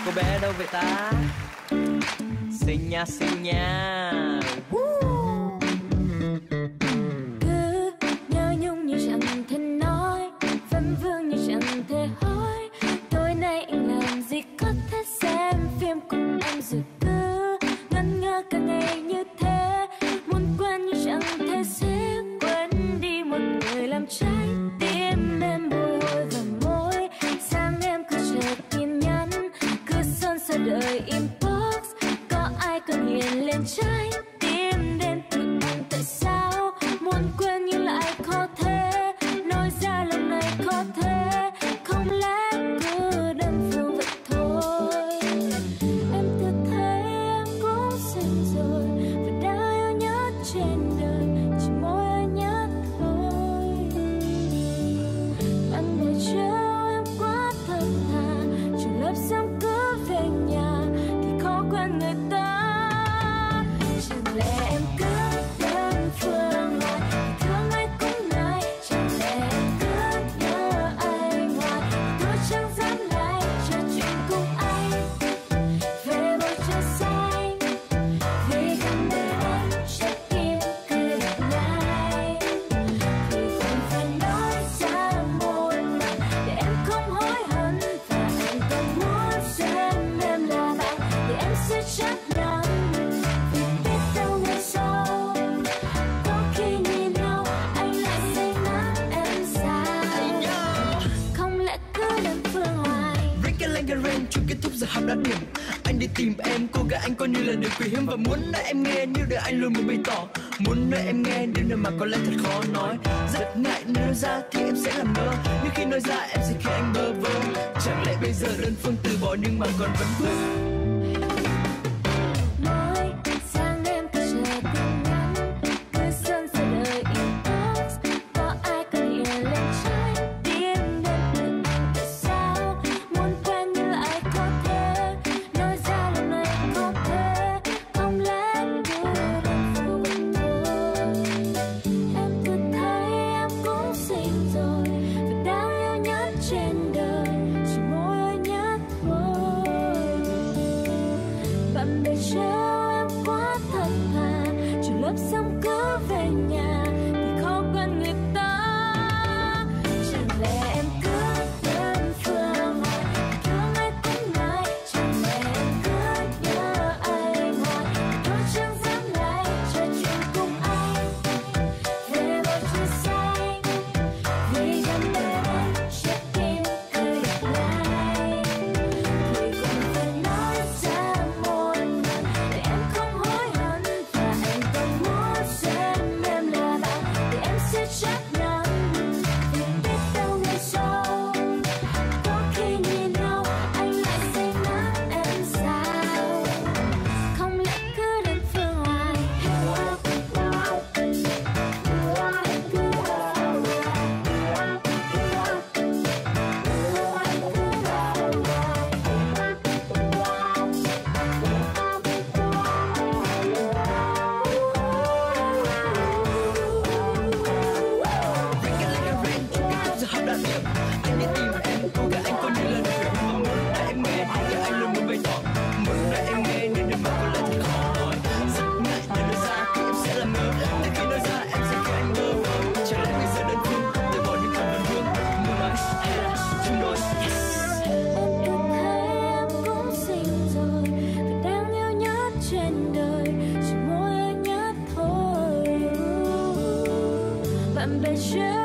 cô bé đâu vậy ta? Xinh nha, xinh nha. Cứ nhớ nhung như chẳng thể nói, vấn vương như chẳng thể hỏi. Tối nay anh làm gì có thể xem phim cùng em rồi cứ ngẩn ngơ cả ngày như thế. Muốn quên như chẳng thể sẽ quên đi một người làm trái tim em bồi hồi vào môi. Sáng em cứ chờ tin nhắn, cứ son sợ đợi inbox. Có ai còn hiền lên trái tim đến từ anh? Tại sao muốn quên nhưng lại khó thế? Nói ra lần này khó thế, không lẽ cứ đơn phương vậy thôi? Em tự thấy em cũng xinh rồi, và đã yêu nhất trên đời chỉ mỗi anh nhất thôi. Bạn bè trêu em quá thật thà, trường lớp xong cứ về nhà thì khó quen người ta. Chẳng lẽ em cứ đơn phương hoài, thương ai cũng nói. Chẳng lẽ em cứ nhớ anh hoài, tôi chẳng dám lại trò chuyện cùng anh về bầu trời xanh. Vì gần bên anh trái tim cứ đập lại, vì không phải nói ra một lần để em không hối hận. Và anh còn muốn xem em là bạn thì em sẽ chấp nhận. Vì biết đâu ngày sau có khi nhìn nhau anh lại say nắng em sao? Không lẽ cứ đơn phương hoài? Ring chưa kết thúc giờ học đã điểm. Anh đi tìm em, cô gái anh coi như là điều quý hiếm. Và muốn nói em nghe như đời anh luôn muốn bày tỏ. Muốn nói em nghe điều này mà có lẽ thật khó nói. Rất ngại nếu nói ra thì em sẽ làm ngơ, nhưng khi nói ra em sẽ khiến anh bơ vơ. Chẳng lẽ bây giờ đơn phương từ bỏ nhưng mà còn vẫn vương. Mỗi sáng em cứ chờ tin nhắn, cứ sơn sợ đợi inbox. Có ai còn hiền lên trái tim đến từ anh? Tại sao muốn quen nhưng lại khó thế? Nói ra lần này khó thế, không lẽ cứ đơn phương vậy thôi? Em cứ thấy em cũng xinh rồi, và đáng yêu nhất trên đời chỉ mỗi anh nhất thôi. Bạn bè trêu em quá thật thà, trường lớp xong cứ về nhà thì khó quen người ta. Chẳng lẽ em cứ đơn phương hoài, thương ai cũng nói. Chẳng lẽ em cứ nhớ anh hoài, tôi chẳng dám lại trò chuyện cùng anh về bầu trời xanh. Vì gần bên anh trái tim cứ đập lại, vì không phải nói ra một lần để em không hối hận. Và anh còn muốn xem em là bạn thì em sẽ chấp nhận. Vì biết đâu ngày sau có khi nhìn nhau anh lại say nắng em sao? Không lẽ cứ đơn phương hoài? Ring chưa kết thúc giờ học đã điểm. Anh đi tìm em, cô gái anh coi như là điều quý hiếm. Mà muốn nói em nghe điều đời anh luôn muốn bày tỏ. Muốn nói em nghe điều này mà có lẽ thật khó nói. Rất ngại nếu nói ra thì em sẽ làm ngơ, nhưng khi nói ra em sẽ khiến anh bơ vơ. Chẳng lẽ bây giờ đơn phương từ bỏ nhưng còn vẫn vương. Muốn nói hay là chung đôi? Yes. Em cứ thấy em cũng xinh rồi, và đáng yêu nhất trên đời chỉ mỗi anh nhất thôi. Bạn bè trêu